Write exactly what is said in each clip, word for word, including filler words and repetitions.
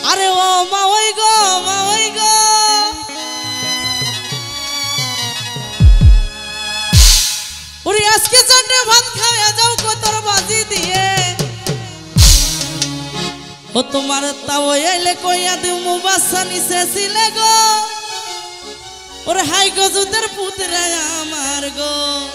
আরে ও মা ওই গো মা ওই গো ওরে আজকে জন্যে ভাত খাওয়া যাও কতর বাজি দিয়ে ও তোমার তাও এলে কইয়া দিমু বাসা নিছে ছিলে গো ওরে হাই গো জুদের পুতরা আমার গো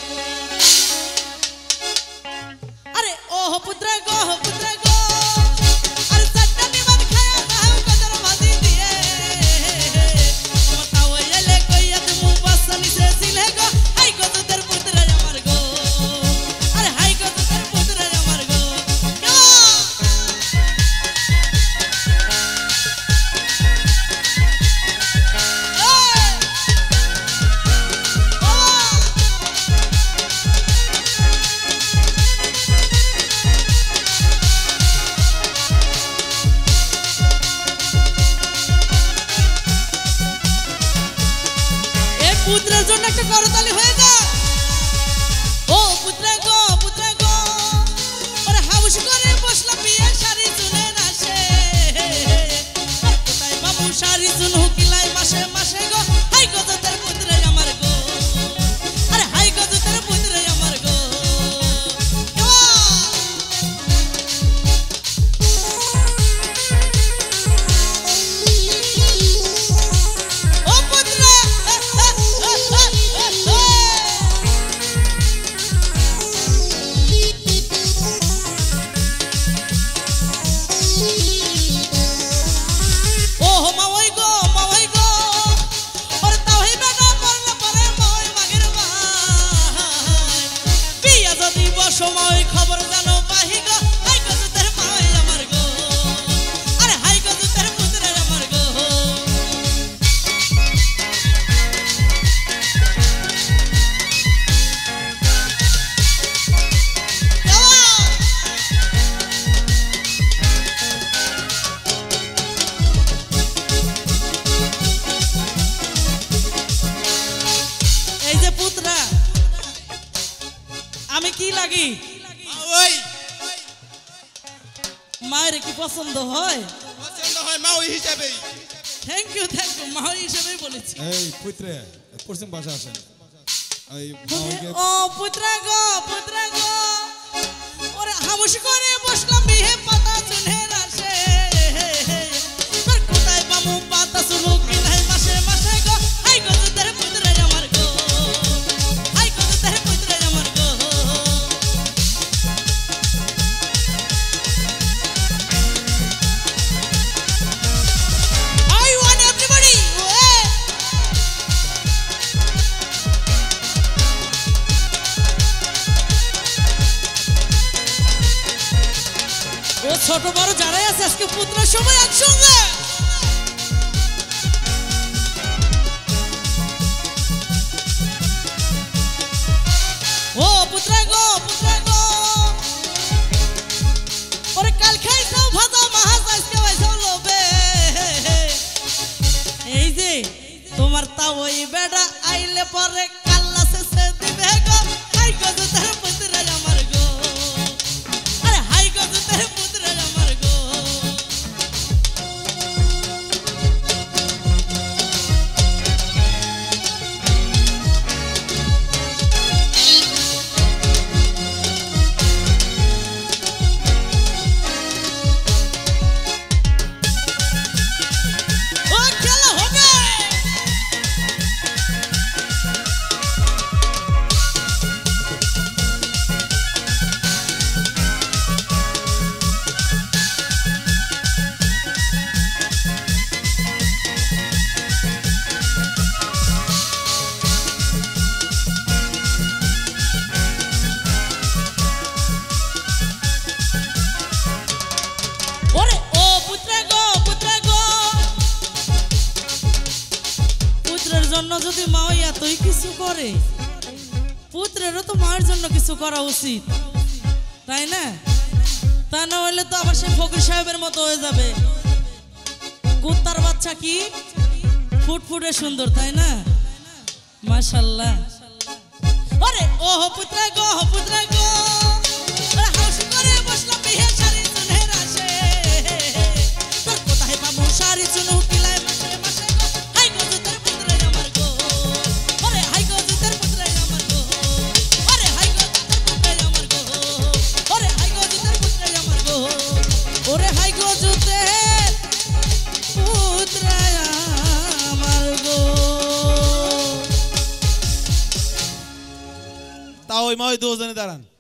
আরে ও পুত্রা গো পুত্রা গো আরে সত্তানি ভাত খাওয়া যাও কতর বাজি দিয়ে তোমার তাও এলে কইয়া দিমু বাসা নিছে ছিলে গো হাই গো জুদের পুতরা আমার গো আরে হাই গো জুদের পুতরা আমার গো পুত্রের জন্য একটা করতালি হয়ে যা ও পুত্রা গো পুত্রা গো ওরে হাউস করে বসলাম বিয়ে শাড়ি চুলে আসে কোথায় বাবু শাড়ি চুন হুকিলাই মাসে মাসে গো হাই গো তোর পুত্রে আমার গো আরে হাই গো তোর পুত্রে আমার গো ও পুত্রা সময় খবর জানো পাহি গো হাই গো তোর পাই আমার গো আরে হাই গো তোর পুত্র আমার গো এই যে পুত্রা আমি কি লাগি ওই মায়ের কি পছন্দ হয় পছন্দ হয় মাওই হিসেবেই থ্যাংক ইউ থ্যাংক ইউ মাও হিসেবেই বলেছি এই পুত্রে পশ্চিম ভাষা আসেন এই ও পুত্রা গো পুত্রা গো ওরে হামুশ করে বসলাম বিহে পাতা চুনে রাসে তোর কোথায় বামু পাতা শুরু কিলাই মাসে মাসে গো হাই গো তোর পুত্র আমার গো হাই গো তোর পুত্র আমার গো I want everybody ও ছোট বড় যারাই আছে আজকে পুত্র সবাই একসঙ্গে ও পুত্র গো পুত্র গো ওরে কাল খাইছাও ভাজা মাছ আজকে হইছাও লোবে এই যে তোমার তাও ওই বেড়া আইলে পরে কাল্লা শেষে দিবে গো হাই গো তোর পুত্র আমার গো আরে হাই গো তোর পুত্র আমার গো ও খেলা হবে ওরে ও পুত্র গো পুত্র গো পুত্রের জন্য যদি মা এতই কিছু করে পুত্রেরও তো মায়ের জন্য কিছু করা উচিত তাই না তা না হলে তো আবার সে ফকির সাহেবের মতো হয়ে যাবে কুত্তার বাচ্চা কি ফুটফুটে সুন্দর তাই না মাশাআল্লাহ আরে ও পুত্র গো পুত্র গো হাউস করে বসলাম বিহে শাড়ি চুলে রাসে তোর কোথায় পাবো ওই মা ওই দুজনে দাঁড়ান